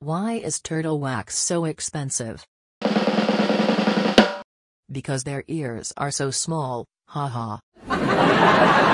Why is turtle wax so expensive? Because their ears are so small, haha.